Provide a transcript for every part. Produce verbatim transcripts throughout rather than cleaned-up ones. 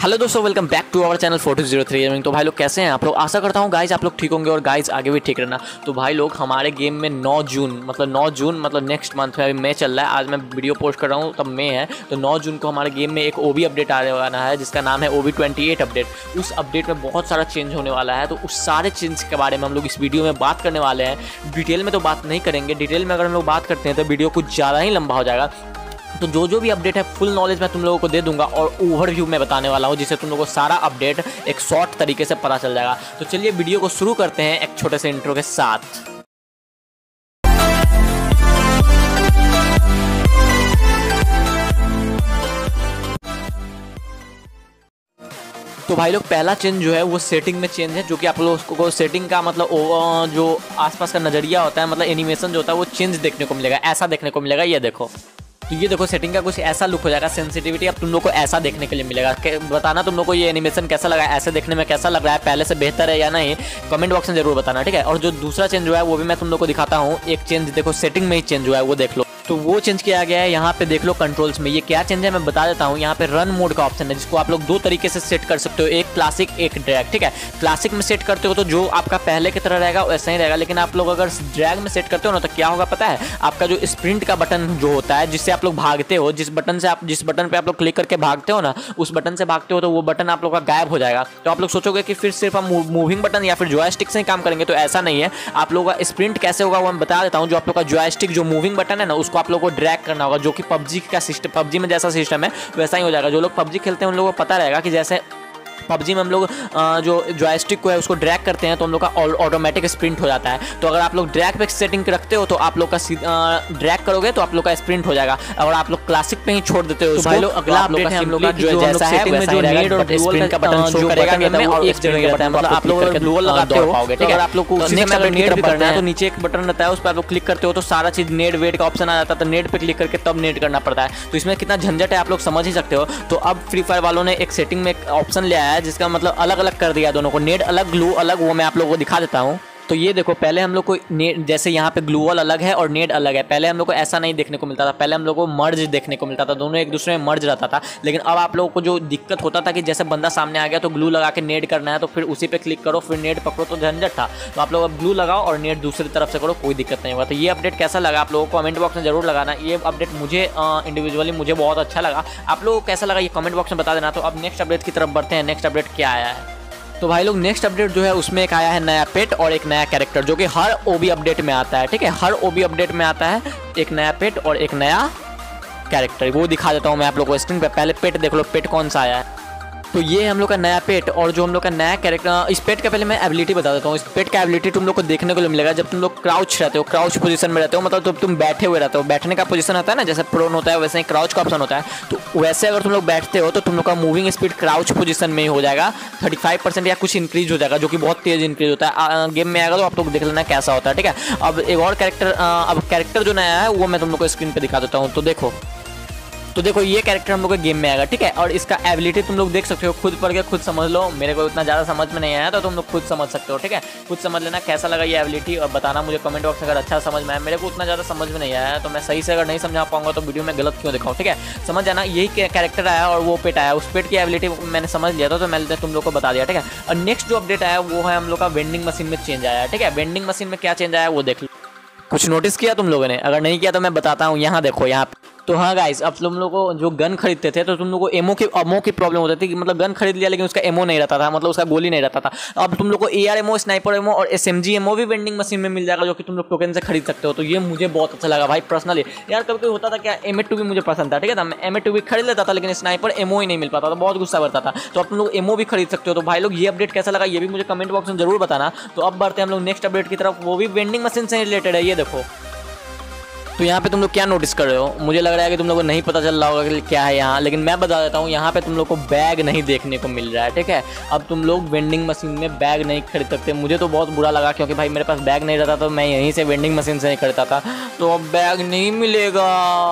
Hello दोस्तों, welcome back to our channel four two zero three gaming. तो भाई लोग कैसे हैं आप लोग? आशा करता हूँ गाइज आप लोग ठीक होंगे और गाइज आगे भी ठीक रहना। तो भाई लोग हमारे गेम में नौ जून मतलब नौ जून मतलब नेक्स्ट मंथ में अभी मई चल रहा है। आज मैं वीडियो पोस्ट कर रहा हूँ तब मई है, तो नौ जून को हमारे गेम में एक ओबी अपडेट आने वाला है जिसका नाम है O B twenty eight update. उस अपडेट में बहुत सारा चेंज होने वाला है, तो उस सारे चेंज के बारे में हम लोग इस वीडियो में बात करने वाले हैं। डिटेल में तो बात नहीं करेंगे, डिटेल में अगर हम लोग बात करते हैं तो वीडियो कुछ ज़्यादा ही लंबा हो जाएगा। तो जो जो भी अपडेट है फुल नॉलेज मैं तुम लोगों को दे दूंगा और ओवरव्यू में बताने वाला हूं, जिससे तुम लोगों को सारा अपडेट एक शॉर्ट तरीके से पता चल जाएगा। तो चलिए वीडियो को शुरू करते हैं एक छोटे से इंट्रो के साथ। तो भाई लोग पहला चेंज जो है वो सेटिंग में चेंज है, जो कि आप लोगों को सेटिंग का मतलब जो आसपास का नज़रिया होता है, मतलब एनिमेशन जो होता है वो चेंज देखने को मिलेगा, ऐसा देखने को मिलेगा। ये देखो, तो ये देखो सेटिंग का कुछ ऐसा लुक हो जाएगा। सेंसिटिविटी अब तुम लोग को ऐसा देखने के लिए मिलेगा। बताना तुम लोग को ये एनिमेशन कैसा लगा, ऐसे देखने में कैसा लग रहा है, पहले से बेहतर है या नहीं, कमेंट बॉक्स में जरूर बताना, ठीक है। और जो दूसरा चेंज हुआ है वो भी मैं तुम लोग को दिखाता हूँ। एक चेंज देखो सेटिंग में ही चेंज हुआ है, वो देख लो। तो वो चेंज किया गया है यहाँ पे, देख लो कंट्रोल्स में। ये क्या चेंज है मैं बता देता हूँ। यहाँ पे रन मोड का ऑप्शन है, जिसको आप लोग दो तरीके से सेट कर सकते हो, एक क्लासिक एक ड्रैग, ठीक है। क्लासिक में सेट करते हो तो जो आपका पहले की तरह रहेगा वैसा ही रहेगा, लेकिन आप लोग अगर ड्रैग में सेट करते हो ना तो क्या होगा पता है, आपका जो स्प्रिंट का बटन जो होता है जिससे आप लोग भागते हो, जिस बटन से आप जिस बटन पे आप लोग क्लिक करके भागते हो ना, उस बटन से भागते हो तो वो बटन आप लोग का गायब हो जाएगा। तो आप लोग सोचोगे कि फिर सिर्फ हम मूविंग बटन या फिर जॉयस्टिक से ही काम करेंगे, तो ऐसा नहीं है। आप लोगों का स्प्रिंट कैसे होगा वो मैं बता देता हूँ। जो आप लोग का जॉयस्टिक जो मूविंग बटन है ना, उसको आप लोग को ड्रैग करना होगा, जो कि पबजी का सिस्टम, पबजी में जैसा सिस्टम है वैसा ही हो जाएगा। जो लोग पबजी खेलते हैं उन लोगों को पता रहेगा कि जैसे पबजी में हम लोग जो जॉयस्टिक को है उसको ड्रैग करते हैं तो हम लोग का ऑटोमेटिक स्प्रिंट हो जाता है। तो अगर आप लोग ड्रैग पे सेटिंग रखते हो तो आप लोग का ड्रैग करोगे तो आप लोग का स्प्रिंट हो जाएगा। अगर आप लोग क्लासिक पे ही छोड़ देते हो तो भाई लोग अगला अपडेट है हम लोग का जो जैसा है वैसा ही रहेगा, बट स्प्रिंट का बटन शो करेगा गेम में और एक जगह रहता है, मतलब आप लोग ग्लोअल लगाते हो, ठीक है। आप लोग को उसी में अगर नेट भी करना है तो नीचे एक बटन रहता है, उस पर आप लोग क्लिक करते हो तो सारा चीज नेट वेट का ऑप्शन आ जाता है, तो नेट पे क्लिक करके तब नेट करना पड़ता है। तो इसमें कितना झंझट है आप लोग समझ ही सकते हो। तो अब फ्री फायर वालों ने एक सेटिंग में एक ऑप्शन ले आया है जिसका मतलब अलग अलग कर दिया दोनों को, नेट अलग ग्लू अलग। वो मैं आप लोगों को दिखा देता हूँ। तो ये देखो, पहले हम लोग को नेट जैसे यहाँ पे ग्लूअल अलग है और नेट अलग है। पहले हम लोग को ऐसा नहीं देखने को मिलता था, पहले हम लोग को मर्ज देखने को मिलता था, दोनों एक दूसरे में मर्ज रहता था। लेकिन अब आप लोगों को जो दिक्कत होता था कि जैसे बंदा सामने आ गया तो ग्लू लगा के नेट करना है, तो फिर उसी पे क्लिक करो फिर नेट पकड़ो, तो झंझट था। तो आप लोग अब ग्लू लगाओ और नेट दूसरी तरफ से करो, कोई दिक्कत नहीं होगा। तो ये अपडेट कैसा लगा आप लोगों को कमेंट बॉक्स में जरूर लगाना। ये अपडेट मुझे इंडिविजुअली मुझे बहुत अच्छा लगा। आप लोगों को कैसा लगा ये कमेंट बॉक्स में बता देना। तो अब नेक्स्ट अपडेट की तरफ बढ़ते हैं। नेक्स्ट अपडेट क्या आया है? तो भाई लोग नेक्स्ट अपडेट जो है उसमें एक आया है नया पेट और एक नया कैरेक्टर, जो कि हर ओबी अपडेट में आता है, ठीक है। हर ओबी अपडेट में आता है एक नया पेट और एक नया कैरेक्टर। वो दिखा देता हूँ मैं आप लोगों को स्क्रीन पे। पहले पेट देख लो, पेट कौन सा आया है। तो ये हम लोग का नया पेट और जो हम लोग का नया कैरेक्टर। इस पेट का पहले मैं एबिलिटी बता देता हूँ। इस पेट का एबिलिटी तुम लोग को देखने को मिलेगा जब तुम लोग क्राउच रहते हो, क्राउच पोजीशन में रहते हो, मतलब जब तुम बैठे हुए रहते हो। बैठने का पोजीशन होता है ना, जैसे प्रोन होता है वैसे ही क्राउच का ऑप्शन होता है। तो वैसे अगर तुम लोग बैठते हो तो तुम लोग का मूविंग स्पीड क्राउच पोजीशन में ही हो जाएगा, थर्टी फाइव परसेंट या कुछ इंक्रीज हो जाएगा, जो कि बहुत तेज इंक्रीज होता है। गेम में आएगा तो आप लोग देख लेना कैसा होता है, ठीक है। अब एक और कैरेक्टर, अब कैरेक्टर जो नया है वो मैं तुम लोग को स्क्रीन पर दिखा देता हूँ। तो देखो तो देखो ये कैरेक्टर हम लोग के गेम में आएगा, ठीक है। और इसका एबिलिटी तुम लोग देख सकते हो, खुद पढ़ के खुद समझ लो। मेरे को इतना ज़्यादा समझ में नहीं आया तो तुम लोग खुद समझ सकते हो, ठीक है। खुद समझ लेना कैसा लगा ये एबिलिटी और बताना मुझे कमेंट बॉक्स में अगर अच्छा समझ में आया। मेरे को उतना ज़्यादा समझ में नहीं आया तो मैं सही से अगर नहीं समझा पाऊंगा तो वीडियो में गलत क्यों दिखाऊँ, ठीक है। समझ जाना, यही कैरेक्टर आया और वो पेट आया, उस पेट की एबिलिटी मैंने समझ लिया था तो मैंने तुम लोग को बता दिया, ठीक है। और नेक्स्ट जो अपडेट आया वो है हम लोग का वेंडिंग मशीन में चेंज आया, ठीक है। वेंडिंग मशीन में क्या चेंज आया वो देख लो। कुछ नोटिस किया तुम लोगों ने? अगर नहीं किया तो मैं बताता हूँ। यहाँ देखो, यहाँ तो हाँ गाइस, अब तुम लोगों को जो गन खरीदते थे तो तुम लोग को एमओ की अमो की प्रॉब्लम होती थी कि मतलब गन खरीद लिया लेकिन उसका एमओ नहीं रहता था, मतलब उसका गोली नहीं रहता था। अब तुम लोग को एआर एमओ, स्नाइपर एमओ और एसएमजी एमओ भी वेंडिंग मशीन में मिल जाएगा, जो कि तुम लोग टोकन से खरीद सकते हो। तो ये मुझे बहुत अच्छा लगा भाई पर्सनली। यार कभी कभी होता था क्या, एम ए टू भी मुझे पसंद था, ठीक है था, मैं एम ए टू भी खरीद लेता था लेकिन स्नाइपर एमओ ही नहीं मिल पाता था, बहुत गुस्सा करता था। तो अब तुम लोग एमओ भी खरीद सकते हो। तो भाई लोग ये अपडेट कैसा लगा ये भी मुझे कमेंट बॉक्स में जरूर बताना। तो अब बढ़ते हैं हम लोग नेक्स्ट अपडेट की तरफ, वो भी वेंडिंग मशीन से रिलेटेड है। ये देखो, तो यहाँ पे तुम लोग क्या नोटिस कर रहे हो? मुझे लग रहा है कि तुम लोगों को नहीं पता चल रहा होगा कि क्या है यहाँ, लेकिन मैं बता देता हूँ। यहाँ पे तुम लोग को बैग नहीं देखने को मिल रहा है, ठीक है। अब तुम लोग वेंडिंग मशीन में बैग नहीं खरीद सकते। मुझे तो बहुत बुरा लगा क्योंकि भाई मेरे पास बैग नहीं रहता तो मैं यहीं से वेंडिंग मशीन से नहीं खरीदता था। तो अब बैग नहीं मिलेगा,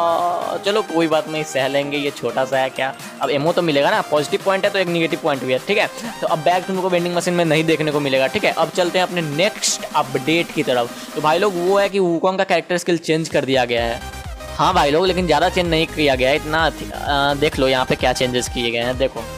चलो कोई बात नहीं, सह लेंगे, ये छोटा सा है क्या। अब एमओ तो मिलेगा ना, पॉजिटिव पॉइंट है तो एक निगेटिव पॉइंट भी है, ठीक है। तो अब बैग तुम लोग को वेंडिंग मशीन में नहीं देखने को मिलेगा, ठीक है। अब चलते हैं अपने नेक्स्ट अपडेट की तरफ। तो भाई लोग वो है कि वूकोंग का कैरेक्टर स्किल चेंज कर दिया गया है। हाँ भाई लोग, लेकिन ज़्यादा चेंज नहीं किया गया है इतना। आ, देख लो यहाँ पे क्या चेंजेस किए गए हैं। देखो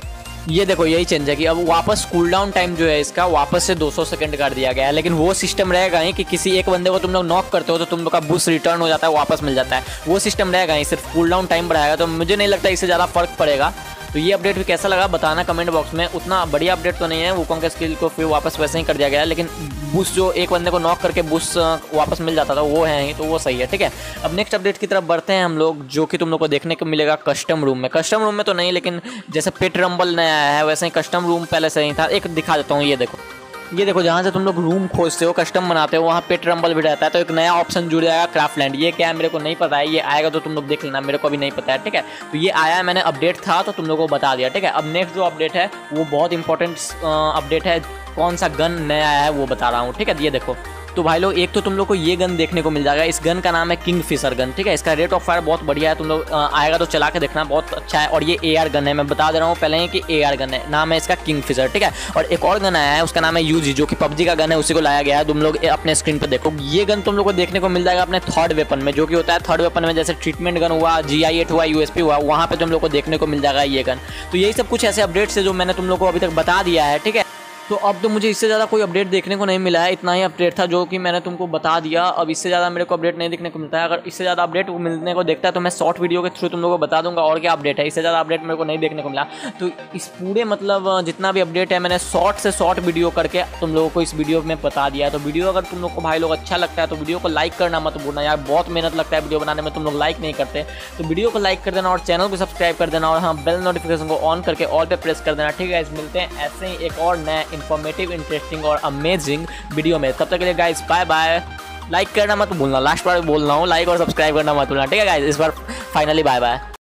ये देखो यही चेंज है कि अब वापस कूल डाउन टाइम जो है इसका वापस से दो सौ सेकंड कर दिया गया है, लेकिन वो सिस्टम रहेगा ही कि किसी एक बंदे को तुम लोग नॉक करते हो तो तुम लोग का बूस्ट रिटर्न हो जाता है, वापस मिल जाता है, वो सिस्टम रहेगा ही, सिर्फ कूल डाउन टाइम बढ़ाएगा। तो मुझे नहीं लगता इससे ज़्यादा फर्क पड़ेगा। तो ये अपडेट भी कैसा लगा बताना कमेंट बॉक्स में। उतना बढ़िया अपडेट तो नहीं है, वुकोंग के स्किल को फिर वापस वैसे ही कर दिया गया है, लेकिन बूस्ट जो एक बंदे को नॉक करके बूस्ट वापस मिल जाता था वो है ही, तो वो सही है। ठीक है, अब नेक्स्ट अपडेट की तरफ बढ़ते हैं हम लोग, जो कि तुम लोग को देखने को मिलेगा कस्टम रूम में। कस्टम रूम में तो नहीं, लेकिन जैसे पेट रंबल नया आया है वैसे ही कस्टम रूम पहले से ही था। एक दिखा देता हूँ, ये देखो ये देखो जहाँ से तुम लोग रूम खोजते हो, कस्टम बनाते हो, वहाँ पेट रंबल भी रहता है। तो एक नया ऑप्शन जुड़ जाएगा क्राफ्टलैंड। ये क्या है मेरे को नहीं पता है, ये आएगा तो तुम लोग देख लेना, मेरे को अभी नहीं पता है। ठीक है, तो ये आया है, मैंने अपडेट था तो तुम लोगों को बता दिया। ठीक है, अब नेक्स्ट जो अपडेट है वो बहुत इंपॉर्टेंट अपडेट है। कौन सा गन नया आया है वो बता रहा हूँ। ठीक है, ये देखो तो भाई लोग एक तो तुम लोग को ये गन देखने को मिल जाएगा। इस गन का नाम है किंग फिशर गन। ठीक है, इसका रेट ऑफ फायर बहुत बढ़िया है, तुम लोग आएगा तो चला के देखना, बहुत अच्छा है। और ये ए आर गन है, मैं बता दे रहा हूँ पहले ही कि ए आर गन है, नाम है इसका किंग फिशर। ठीक है, और एक और गन आया है उसका नाम है यूजी, जो कि पबजी का गन है, उसी को लाया गया है। तुम लोग अपने स्क्रीन पर देखो, ये गन तुम लोग को देखने को मिल जाएगा अपने थर्ड वेपन में, जो कि होता है थर्ड वेपन में जैसे ट्रीटमेंट गन हुआ, जी आई एट हुआ, यू एस पी हुआ, वहाँ पर तुम लोग को देखने को मिल जाएगा ये गन। तो यही सब कुछ ऐसे अपडेट्स है जो मैंने तुम लोग को अभी तक बता दिया है। ठीक है, तो अब तो मुझे इससे ज़्यादा कोई अपडेट देखने को नहीं मिला है, इतना ही अपडेट था जो कि मैंने तुमको बता दिया। अब इससे ज़्यादा मेरे को अपडेट नहीं देखने को मिलता है। अगर इससे ज़्यादा अपडेट मिलने को देखता है तो मैं शॉर्ट वीडियो के थ्रू तुम लोगों को बता दूंगा और क्या अपडेट है। इससे ज़्यादा अपडेट मेरे को नहीं देखने को मिला। तो इस पूरे मतलब जितना भी अपडेट है मैंने शॉर्ट से शॉर्ट वीडियो करके तुम लोगों को इस वीडियो में बता दिया है। तो वीडियो अगर तुम लोग को भाई लोग अच्छा लगता है तो वीडियो को लाइक करना मत भूलना यार, बहुत मेहनत लगता है वीडियो बनाने में, तुम लोग लाइक नहीं करते। तो वीडियो को लाइक कर देना और चैनल को सब्सक्राइब कर देना, और हाँ बेल नोटिफिकेशन को ऑन करके ऑल पे प्रेस कर देना। ठीक है, मिलते हैं ऐसे ही एक और नया इन्फॉर्मेटिव इंटरेस्टिंग और अमेजिंग वीडियो में। तब तक के लिए गाइस बाय बाय। लाइक करना मत भूलना, लास्ट बार बोल रहा हूँ, लाइक और सब्सक्राइब करना मत भूलना। ठीक है गाइस, इस बार फाइनली बाय बाय।